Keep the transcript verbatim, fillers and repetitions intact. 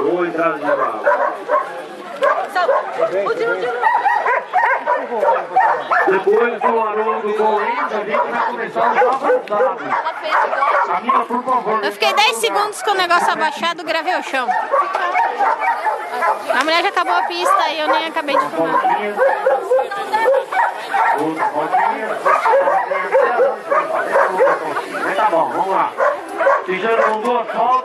Boa entrada de bola. Depois do Haroldo com eles, a gente vai começar os avançados. Camila, por favor. Eu fiquei dez segundos com o negócio abaixado, gravei o chão. A mulher já acabou a pista e eu nem acabei de filmar. Tá bom, vamos lá. Fizeram com duas faltas.